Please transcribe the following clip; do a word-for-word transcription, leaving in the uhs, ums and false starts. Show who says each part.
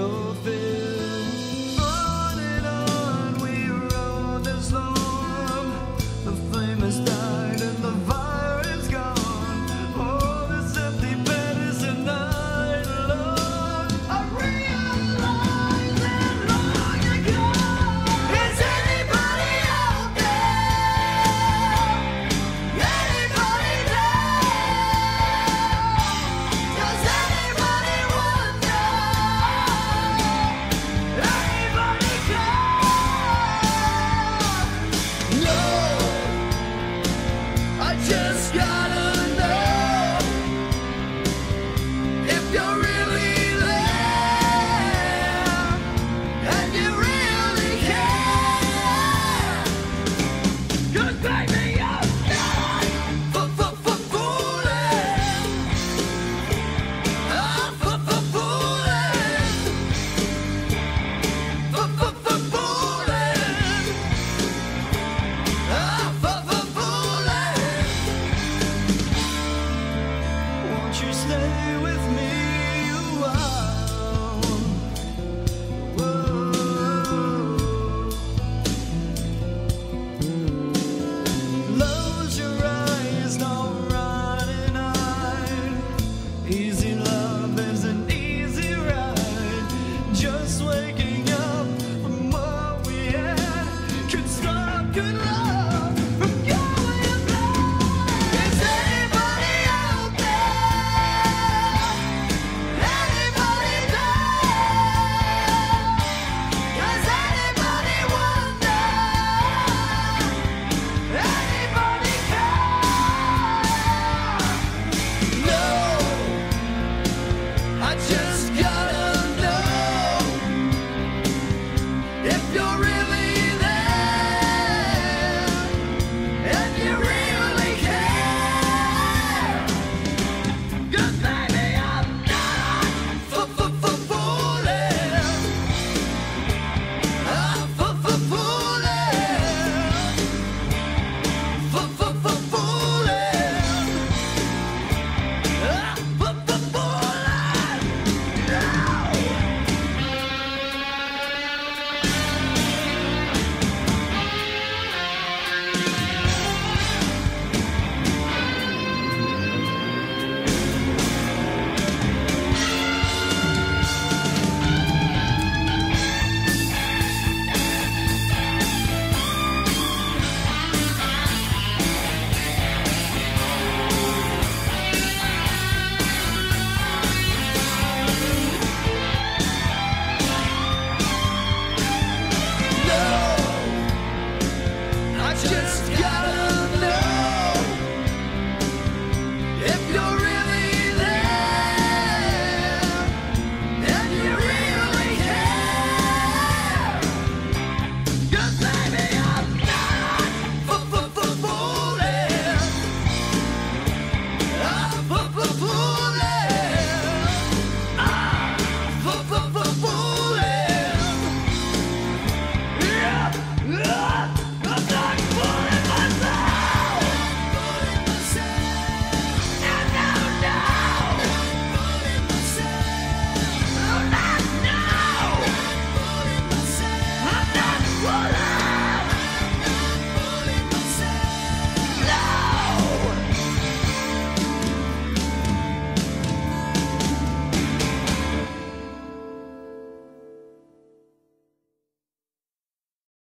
Speaker 1: both in. On and on we rode the storm. The flame has died and the fire is gone. Oh, this empty bed is a night alone. I realized it long ago. Is anybody out there? Anybody there? Does anybody wonder? Anybody care? No, I just gotta know if you're really there and you really care. 'Cause baby, you're not f-f-f-fooling. I'm f-f-f-fooling. F-f-f-fooling. I'm f-f-f-fooling. Won't you stay with me a while? Whoa. Close your eyes, don't run and hide. Easy love is an easy ride. Just wait.